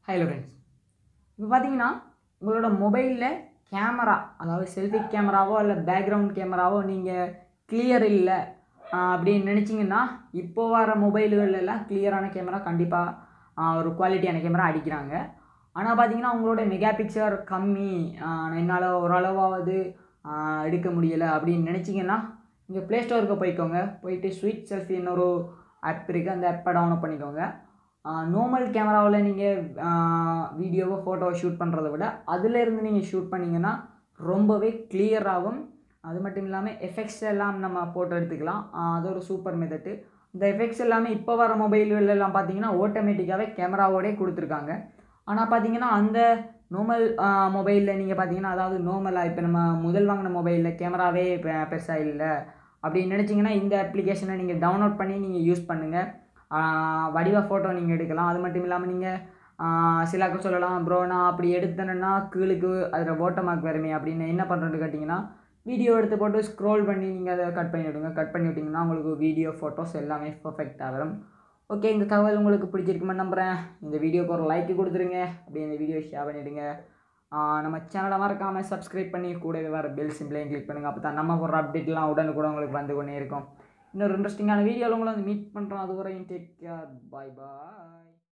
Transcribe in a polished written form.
Hello friends. இப்போ பார்த்தீங்கன்னா உங்களோட மொபைலில் கேமரா, அதாவது செல்ஃபி கேமராவோ இல்லை பேக்ரவுண்ட் கேமராவோ நீங்கள் கிளியர் இல்லை அப்படின்னு நினச்சிங்கன்னா, இப்போ வர மொபைல்களெல்லாம் கிளியரான கேமரா கண்டிப்பாக ஒரு குவாலிட்டியான கேமரா அடிக்கிறாங்க. ஆனால் பார்த்தீங்கன்னா உங்களோட மெகா பிக்சர் கம்மி, என்னால் ஓரளவாவது எடுக்க முடியலை அப்படின்னு நினச்சிங்கன்னா, நீங்கள் ப்ளே ஸ்டோருக்கு போய்க்கோங்க. போயிட்டு ஸ்வீட் செல்ஃபின்னு ஒரு ஆப் இருக்குது, அந்த ஆப்பை டவுன்லோட் பண்ணிக்கோங்க. நார்மல் கேமராவில் நீங்கள் வீடியோவோ ஃபோட்டோவோ ஷூட் பண்ணுறத விட அதிலேருந்து நீங்கள் ஷூட் பண்ணிங்கன்னா ரொம்பவே கிளியராகும். அது மட்டும் இல்லாமல் எஃபெக்ட்ஸ் எல்லாம் நம்ம போட்டோ எடுத்துக்கலாம். அது ஒரு சூப்பர் மெத்தட்டு. இந்த எஃபெக்ட்ஸ் எல்லாமே இப்போ வர மொபைல்களெல்லாம் பார்த்தீங்கன்னா ஆட்டோமேட்டிக்காகவே கேமராவோடே கொடுத்துருக்காங்க. ஆனால் பார்த்தீங்கன்னா அந்த நார்மல் மொபைலில் நீங்கள் பார்த்தீங்கன்னா, அதாவது நார்மலாக இப்போ நம்ம முதல் வாங்கின மொபைலில் கேமராவே பெருசாக இல்லை அப்படின்னு நினச்சிங்கன்னா, இந்த அப்ளிகேஷனை நீங்கள் டவுன்லோட் பண்ணி நீங்கள் யூஸ் பண்ணுங்கள். வடிவாக ஃபோட்டோ நீங்கள் எடுக்கலாம். அது மட்டும் இல்லாமல் நீங்கள் சிலாக்க சொல்லலாம், ப்ரோ நான் அப்படி எடுத்தேன்னா கீழுக்கு அதில் வாட்டர் மார்க் வருமே அப்படின்னு என்ன பண்ணுறேன்னு கேட்டிங்கன்னா, வீடியோ எடுத்து போட்டு ஸ்க்ரோல் பண்ணி நீங்கள் அதை கட் பண்ணி விடுங்க. கட் பண்ணி விட்டிங்கன்னா உங்களுக்கு வீடியோ ஃபோட்டோஸ் எல்லாமே பர்ஃபெக்டாக வரும். ஓகே, இந்த தகவல் உங்களுக்கு பிடிச்சிருக்குமே நம்புகிறேன். இந்த வீடியோக்கு ஒரு லைக் கொடுத்துருங்க. அப்படியே இந்த வீடியோ ஷேர் பண்ணிவிடுங்க. நம்ம சேனலை மறக்காமல் சப்ஸ்கிரைப் பண்ணி கூடவே வர பெல் சிம்பிளையும் கிளிக் பண்ணுங்கள். அப்போ தான் நம்ம போடுற அப்டேட்லாம் உடனுக்குடன் உங்களுக்கு வந்து கொண்டே இருக்கும். இன்னொரு இன்ட்ரெஸ்டிங்கான வீடியோவில் உங்களை வந்து மீட் பண்ணுறோம். அது வரையும் டேக் கேர். பாய் பாய்.